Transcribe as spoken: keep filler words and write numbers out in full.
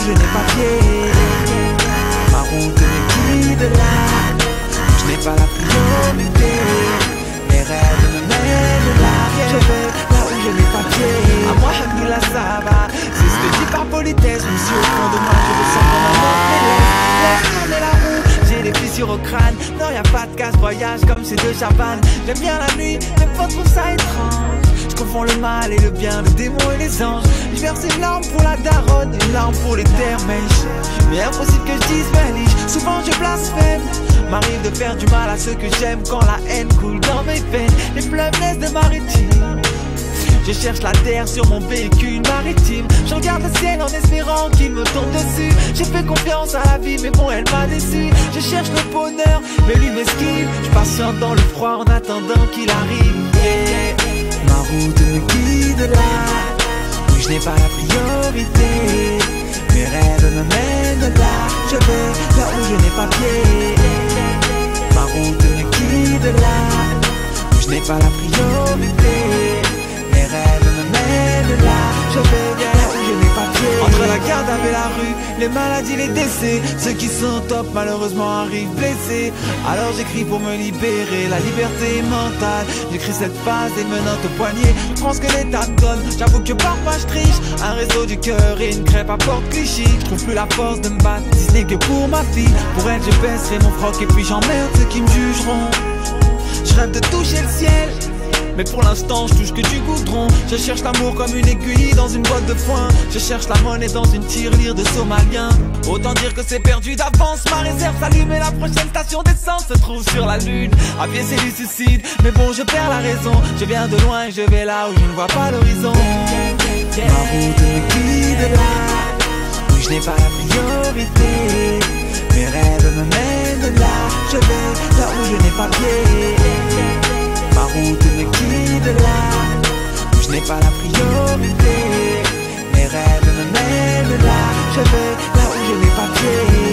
je n'ai pas pied. Ma route me guide là, je n'ai pas la priorité. Mes rêves me mènent là, je vais là où je n'ai pas pied. À moi, Hamdullah, ça va, c'est ce que je dis par politesse. Même si au fond de moi, je ressens comme un autre élève. Laisse tourner la roue, j'ai des fissures au crâne. Non, y'a pas de casse-voyage comme c'est de Chavannes. J'aime bien la nuit, mes potes trouvent ça étrange. Je confonds le mal et le bien, le démon et les anges. Je verse une larme pour la daronne, une larme pour les terres mèches. Mais impossible que je dise Felice, souvent je blasphème. M'arrive de faire du mal à ceux que j'aime quand la haine coule dans mes veines. Les fleuves naissent de maritime. Je cherche la terre sur mon véhicule maritime. Je regarde le ciel en espérant qu'il me tombe dessus. J'ai fait confiance à la vie mais bon elle m'a déçu. Je cherche le bonheur mais lui m'esquive. Je patiente dans le froid en attendant qu'il arrive. Yeah. Ma route me guide là où je n'ai pas la priorité. Mes rêves me mènent là, je vais là où je n'ai pas pied. Ma route me guide là où je n'ai pas la priorité. Mes rêves me mènent là, je vais là où je n'ai pas pied. Entre la garde avec la rue, les maladies, les décès, ceux qui sont top malheureusement arrivent blessés. Alors j'écris pour me libérer, la liberté est mentale. J'écris cette phase et menottes au poignet. Je prends ce que l'État me donne, j'avoue que parfois je triche. Un réseau du cœur et une crêpe à porte Clichy. Je trouve plus la force de me battre, si ce n'est que pour ma fille. Pour elle je baisserai mon froc et puis j'emmerde ceux qui me jugeront. Je rêve de toucher le ciel, mais pour l'instant je touche que du goudron. Je cherche l'amour comme une aiguille dans une boîte de foin. Je cherche la monnaie dans une tirelire de Somalien. Autant dire que c'est perdu d'avance. Ma réserve s'allume et la prochaine station d'essence se trouve sur la lune. À pied c'est du suicide, mais bon je perds la raison. Je viens de loin et je vais là où je ne vois pas l'horizon. Ma route me guide là où je n'ai pas la priorité. Mes rêves me mènent là, je vais là où je n'ai pas pied. Ma route me guide là où je n'ai pas la priorité. Mes rêves me mènent là, je vais là où je n'ai pas pied.